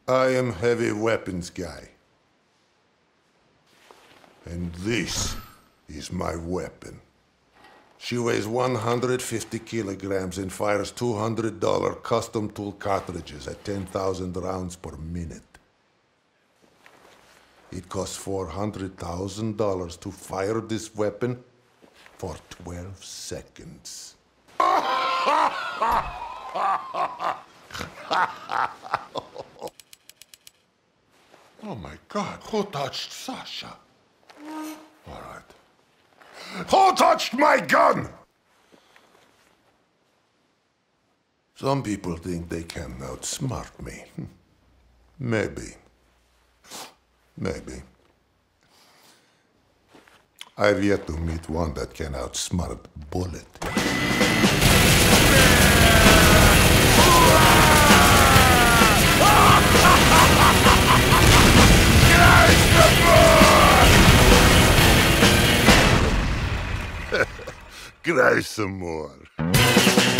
I am heavy weapons guy. And this is my weapon. She weighs 150 kilograms and fires $200 custom tool cartridges at 10,000 rounds per minute. It costs $400,000 to fire this weapon for 12 seconds. Oh my God, who touched Sasha? All right. Who touched my gun? Some people think they can outsmart me. Maybe. Maybe. I've yet to meet one that can outsmart Bullet. Cry some more.